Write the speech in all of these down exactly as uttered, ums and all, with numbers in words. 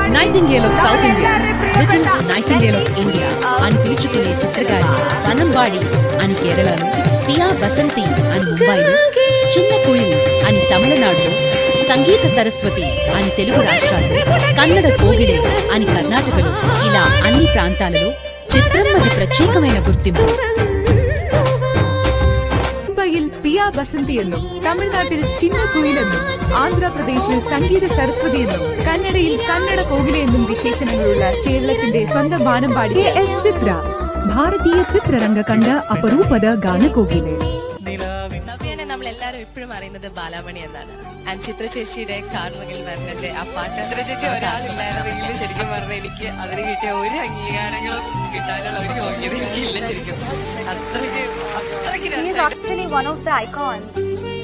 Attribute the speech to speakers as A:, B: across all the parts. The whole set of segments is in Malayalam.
A: Nightingale of South India, little nightingale of India అని పిలుచుకునే చిత్రకారి వనంబాడి అని కేరళలో, పియా బసంతి అని ముంబైలో, చిన్న కుయిల్ అని తమిళనాడులో, సంగీత సరస్వతి అని తెలుగు రాష్ట్రాల్లో, కన్నడ కోగిడే అని కర్ణాటకలో, ఇలా అన్ని ప్రాంతాలలో ചിത്രമ്മതി പ്രത്യേകമായ ഗുർത്തിമ്പ്.
B: മുംബൈയിൽ പിയാ ബസന്തി എന്നും, തമിഴ്നാട്ടിൽ ചിന്ന കുയിൽ എന്നും, ആന്ധ്രാപ്രദേശിൽ സംഗീത സരസ്വതി എന്നും, കന്നഡയിൽ കന്നഡ കോകില എന്നും വിശേഷണങ്ങളുള്ള കേരളത്തിന്റെ സ്വന്തം വാനമ്പാടി എസ് ചിത്ര ഭാരതീയ ചിത്രരംഗ കണ്ട അപരൂപത ഗാനകോകിലെ.
C: നവ്യനെ നമ്മൾ എല്ലാവരും എപ്പോഴും അറിയുന്നത് ബാലാമണി എന്നാണ്. ആൻഡ് ചിത്ര ചേച്ചിയുടെ കാർമകിൽ വരുന്നതിന്റെ ആ പാട്ട്, ചിത്ര ചേച്ചി ഒരാളില്ലായിരുന്നെങ്കിൽ ശരിക്കും പറഞ്ഞാൽ എനിക്ക് അതിന് കിട്ടിയ ഒരു അംഗീകാരങ്ങളും കിട്ടാനുള്ള ഒരു യോഗ്യത എനിക്കില്ല. ശരിക്കും അത്രയ്ക്ക് അത്രയ്ക്ക്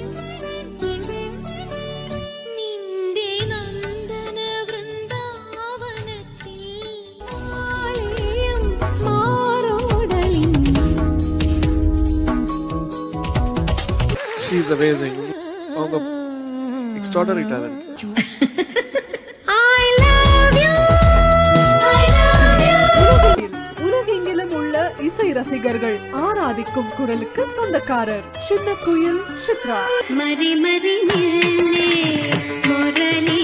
D: She's amazing. On the extraordinary talent.
B: I love you. I love you. உலகெங்கிலும் உள்ள இசை ரசிகர்கள் ஆராதிக்கும் குரலுக்கு சொந்தக்காரர் சின்ன குயில் சித்ரா.
E: மரி மரி நில்லே முரளி